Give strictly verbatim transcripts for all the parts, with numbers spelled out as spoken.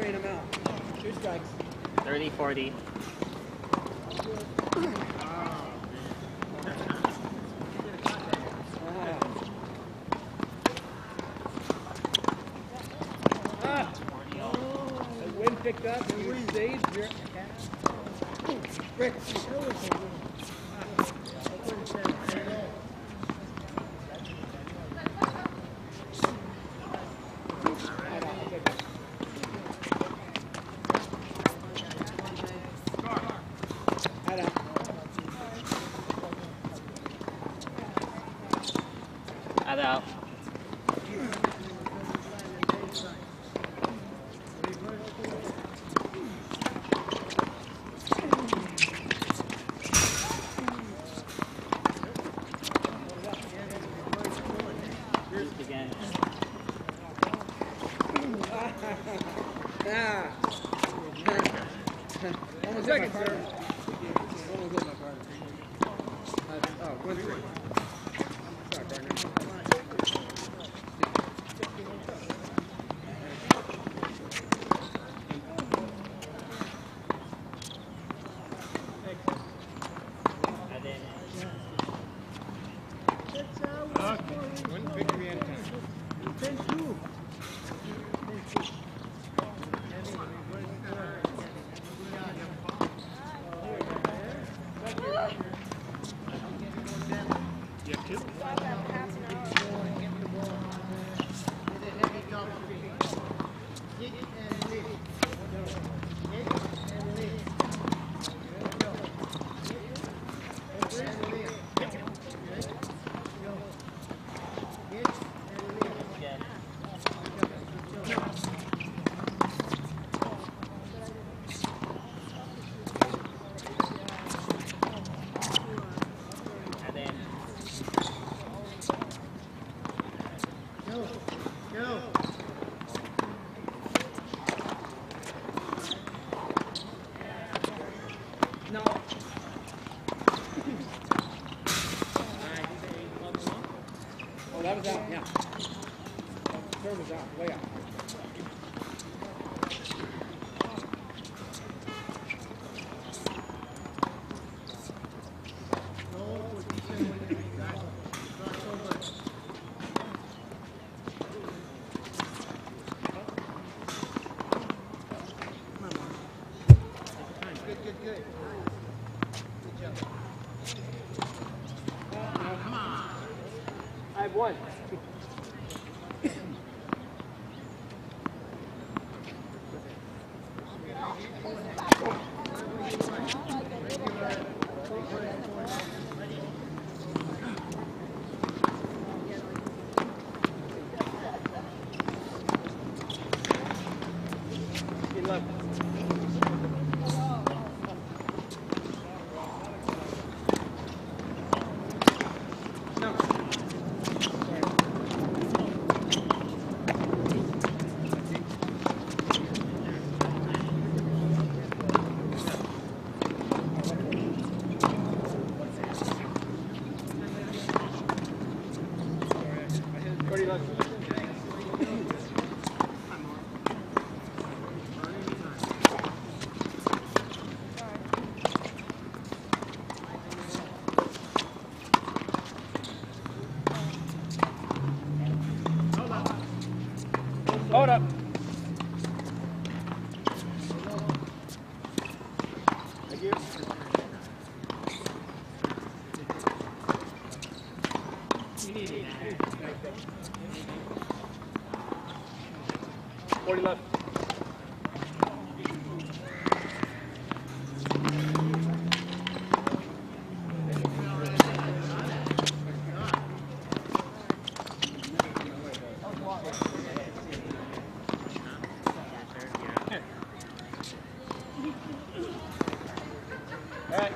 Train him out. Two strikes. thirty forty. Picked up and you saved your Rick. Head out. Again. Ah. Almost second, sir. Almost hit my card. Oh, one three. Sorry, partner. One victory at a time. ten two. You have two? No. Oh, that was out, yeah. Serve was out, way out. Good, good, good. Good job. Come on. I have one. Good luck. forty left. Hold up. Thank you. forty left. All right.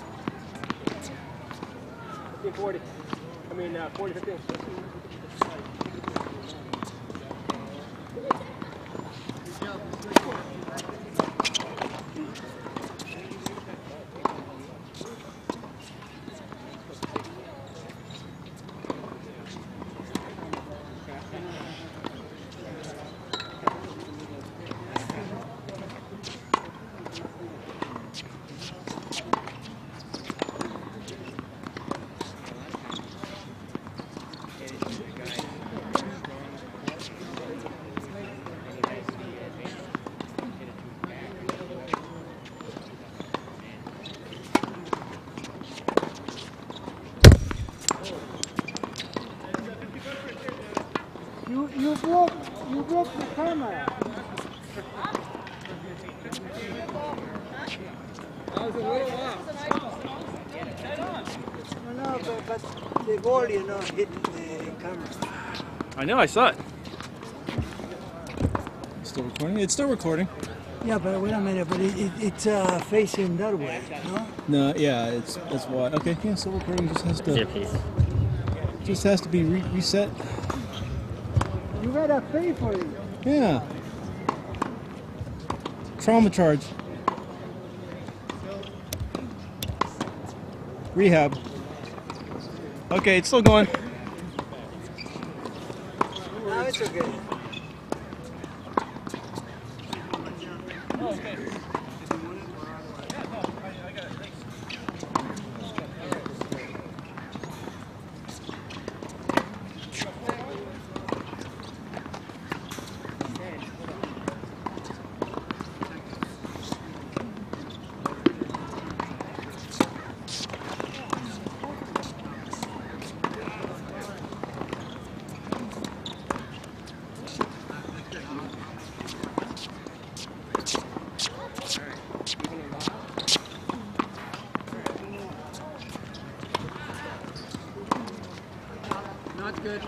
fifteen forty. I mean, uh, forty fifteen. You you broke you broke the camera. I was a little off. No, no, but, but the ball, you know, hit the camera. I know, I saw it. Still recording? It's still recording. Yeah, but wait a minute, but it, it, it's uh, facing that way, no? No, yeah, it's that's why. Okay, yeah, still recording. Just has to Earpiece. just has to be re reset. You gotta pay for it. Yeah. Trauma charge. Rehab. Okay, it's still going. No, it's okay. Not good.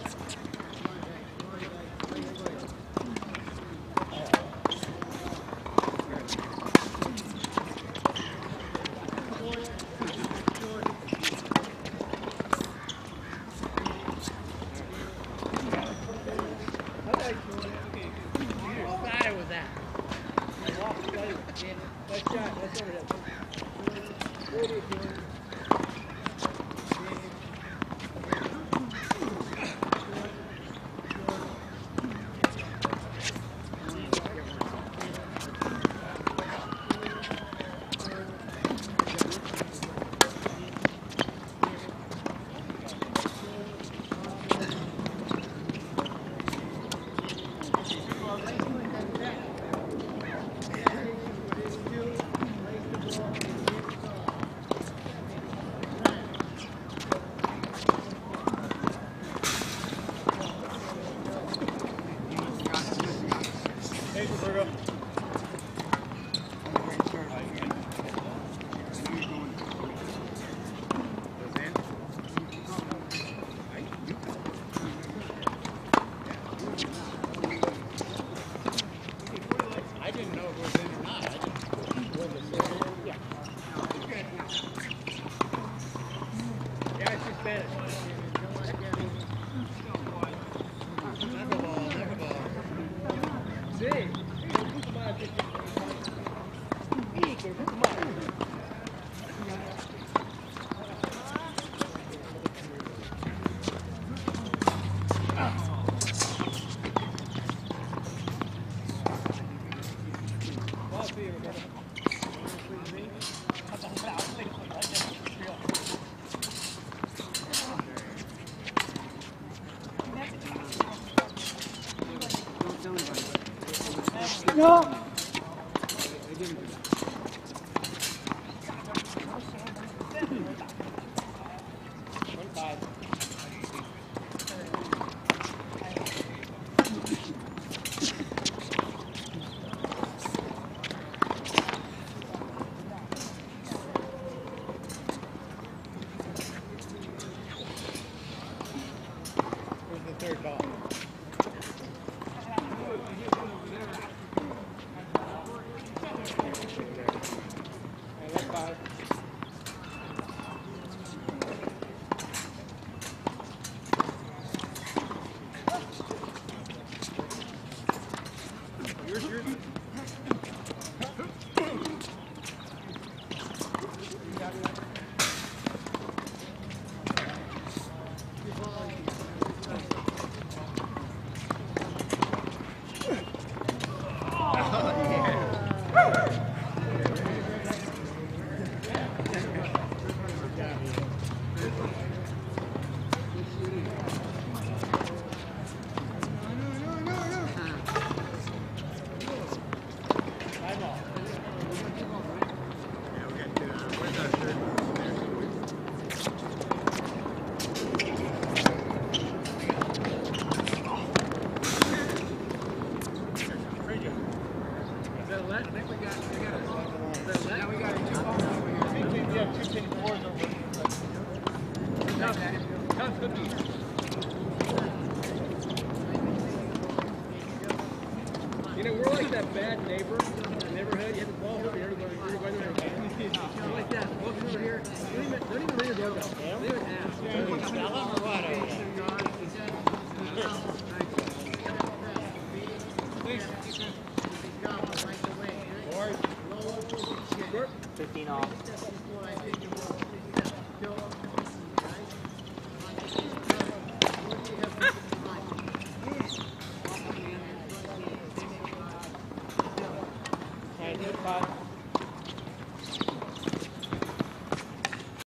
No. Third ball. that bad neighbor in the neighborhood. You had the ball over here. Everybody, everybody, everybody. Kind of like that. Walk over here. Don't even, don't even ring the doorbell. Don't even ask. Sell them or what? Fifteen off. Can I do a cut?